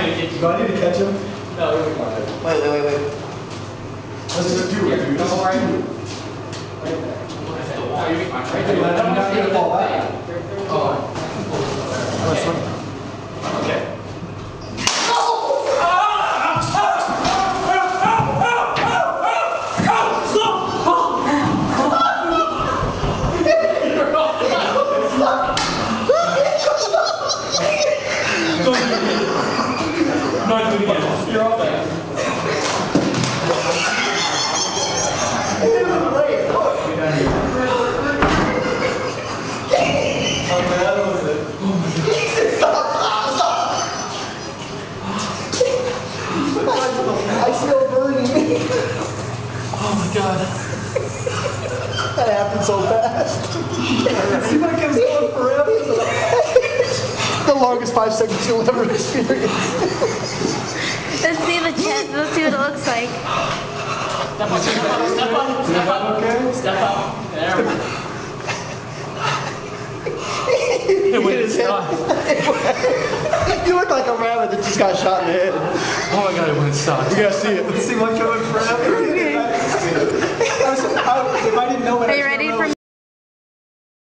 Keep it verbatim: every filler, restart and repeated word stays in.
trying to get you. Do I need to catch him? No, we want it. Wait, wait, wait, wait. Let's just do it, dude. Let's just do it. Right there. Oh, you'll be fine. Right there. I'm not going to fall back. Oh. Okay. Okay. Not doing it again. You're all back. I still burning. Oh my god. That happened so fast. See what keeps going forever? The longest five seconds you'll ever experience. Let's see the chest. Let's see what it looks like. Step up, step up, step up, step up. Okay. Step up. There we go. It went his head. You look like a rabbit that just got shot in the head. Oh my god, it went inside. You gotta see it. Let's see what coming forever.